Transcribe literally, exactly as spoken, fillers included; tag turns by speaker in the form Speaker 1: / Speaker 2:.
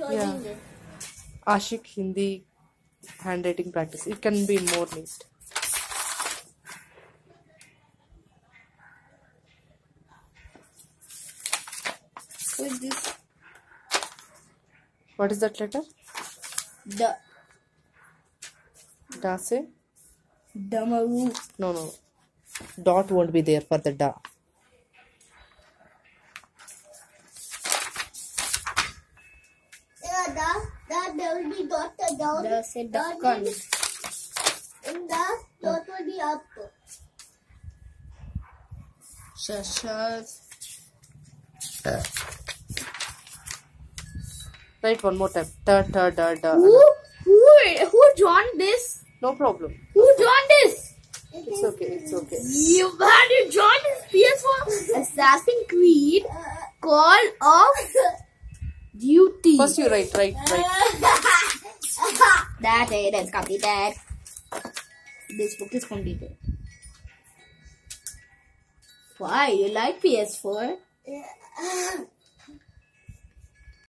Speaker 1: Yeah. Ashik Hindi handwriting practice. It can be more neat.
Speaker 2: What is this?
Speaker 1: What is that letter?
Speaker 2: Da.
Speaker 1: Da se?
Speaker 2: Damaru.
Speaker 1: No, no. Dot won't be there for the da.
Speaker 3: Yeah, da, da, there will be dot down.
Speaker 2: Da se dakkan.
Speaker 3: And the dot will be up.
Speaker 2: Shashas.
Speaker 1: Write one more time. Da, da, da, da.
Speaker 2: Who? Who? Who drawn this?
Speaker 1: No problem.
Speaker 2: Who drawn this?
Speaker 1: It's okay. It's okay.
Speaker 2: You had you drawn this P S four Assassin's Creed Call of Duty.
Speaker 1: First you write, write, write.
Speaker 2: That it is completed. This book is completed. Why? You like P S four?
Speaker 3: Yeah.